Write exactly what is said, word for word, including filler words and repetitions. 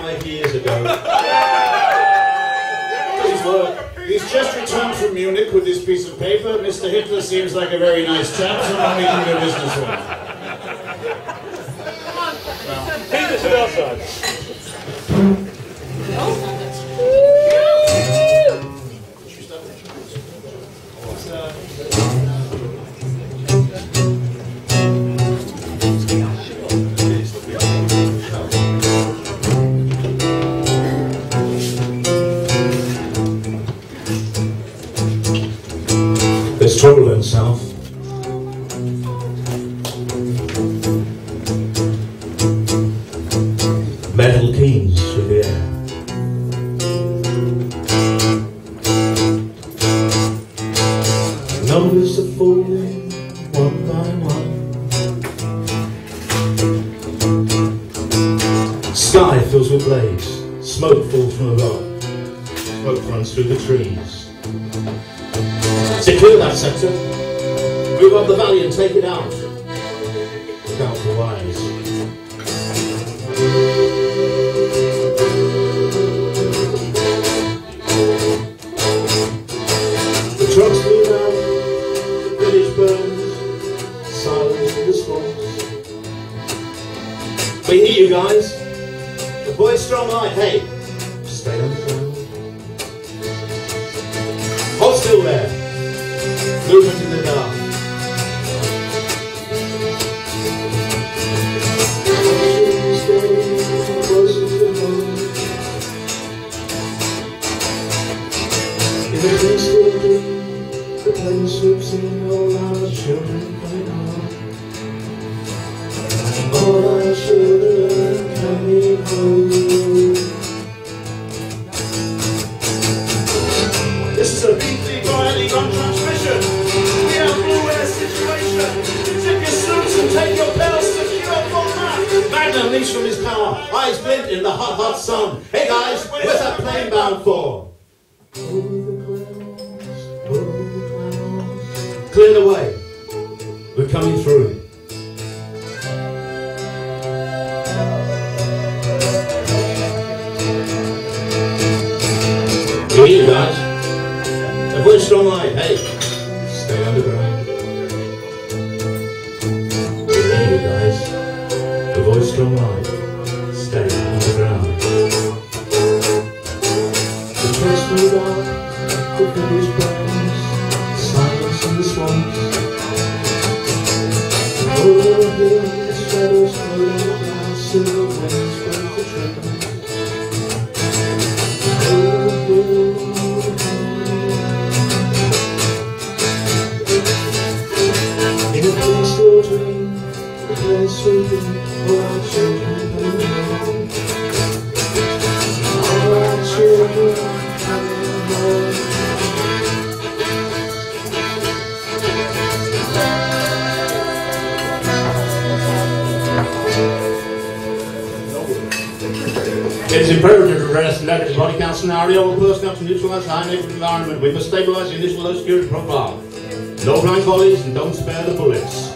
five years ago. His work. He's just returned from Munich with this piece of paper. Mister Hitler seems like a very nice chap, someone we can do business with. Keep this outside. There's trouble in South. Metal keys through the air. Numbers are falling one by one. Sky fills with blaze. Smoke falls from above. Smoke runs through the trees. Secure that sector. Move up the valley and take it out. Look out for wires. The trucks move out. The village burns. Silence in response. We hear you guys. The boy's strong light. Hey, stay on the ground. Hold still there. Movement in the dark. In the crystal dream, the plane swoops in, all our children play on. All our children coming home. This is a weekly Riley on transmission. We have blue air situation. Zip your suits and take your bells secure for that. Magnum leaps from his power. Eyes glint in the hot, hot sun. Hey guys, where's that plane bound for? Over the clouds, over the clouds. Clear the way. We're coming through. We hear you guys. A voice strong light, hey, stay underground. We hear you guys. A voice strong light, stay underground. The trucks move out, the village burns, silence in the swamps. Over the hills, shadows floating down, silver winds break the trees. Over the hills. Still dream, the place sweeping, all our children coming home. All our children coming home. It is imperative to address the negative body count scenario and personnel to neutralize the high negative environment. We must stabilize the initial low security profile. No blind volleys and don't spare the bullets.